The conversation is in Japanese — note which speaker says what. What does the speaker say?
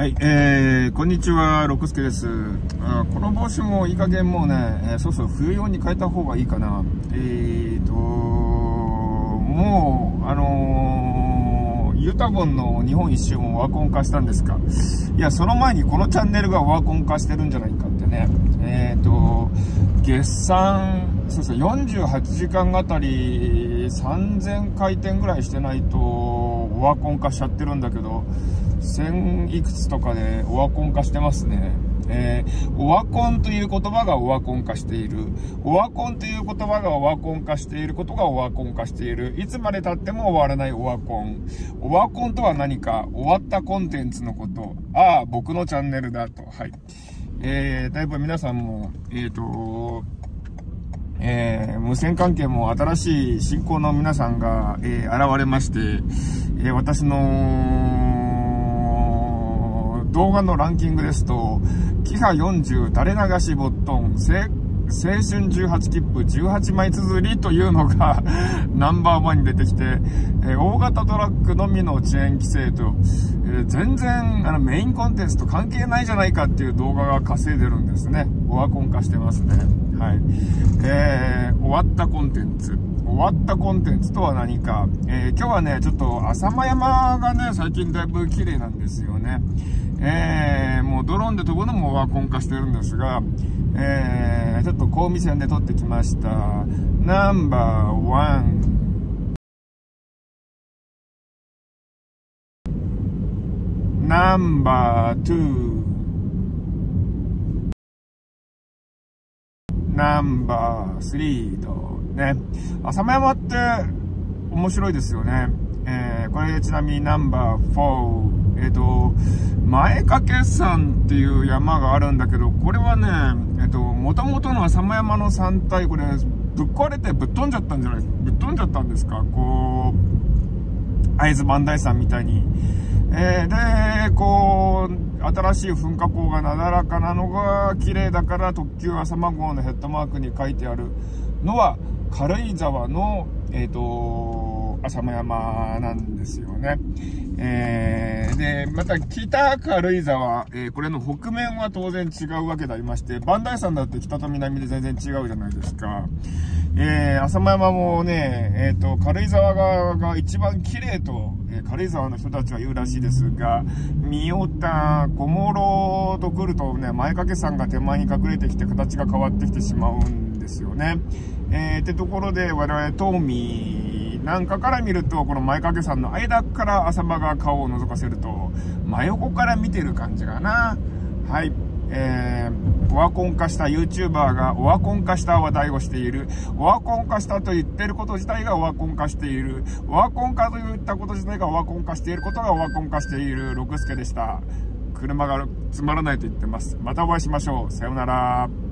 Speaker 1: はい、こんにちは、六助です。この帽子もいい加減もうね、そうそう、冬用に変えた方がいいかな。もう、ユタボンの日本一周もオワコン化したんですか。いや、その前にこのチャンネルがオワコン化してるんじゃないかってね。月産、そうそう、48時間あたり3000回転ぐらいしてないと、オワコン化しちゃってるんだけど、1000いくつとかでオワコン化してますね。オワコンという言葉がオワコン化している。オワコンという言葉がオワコン化していることがオワコン化している。いつまで経っても終わらないオワコン。オワコンとは何か？終わったコンテンツのこと。ああ、僕のチャンネルだと。はい。だいぶ皆さんも、無線関係も新しい新興の皆さんが、現れまして、私の動画のランキングですと、キハ40垂れ流しボットン、青春18切符18枚綴りというのがナンバーワンに出てきて、大型トラックのみの遅延規制と、全然メインコンテンツと関係ないじゃないかっていう動画が稼いでるんですね。オワコン化してますね。はい。終わったコンテンツ。終わったコンテンツとは何か。今日はね、ちょっと浅間山がね、最近だいぶ綺麗なんですよね。もうドローンで飛ぶのもオワコン化してるんですが、ちょっと高味線で撮ってきました。ナンバーワン。ナンバーツー。ナンバー3とね。浅間山って面白いですよね。これちなみにナンバー4。前掛山っていう山があるんだけど、これはね、元々の浅間山の山体、これ、ぶっ壊れてぶっ飛んじゃったんじゃないぶっ飛んじゃったんですか、こう、会津磐梯山みたいに。で、こう、新しい噴火口がなだらかなのが綺麗だから、特急浅間号のヘッドマークに書いてあるのは、軽井沢の、浅間山なんですよね。で、また北軽井沢、これの北面は当然違うわけでありまして、磐梯山だって北と南で全然違うじゃないですか。浅間山もね、軽井沢側が一番綺麗と、軽井沢の人たちは言うらしいですが、三代田、小諸と来るとね、前掛山が手前に隠れてきて形が変わってきてしまうんですよね。ってところで我々東海なんかから見ると、この前掛山の間から浅間が顔を覗かせると、真横から見てる感じかな。はい。オワコン化した YouTuber がオワコン化した話題をしている。オワコン化したと言ってること自体がオワコン化している。オワコン化と言ったこと自体がオワコン化していることがオワコン化している六助でした。車がつまらないと言ってます。またお会いしましょう。さようなら。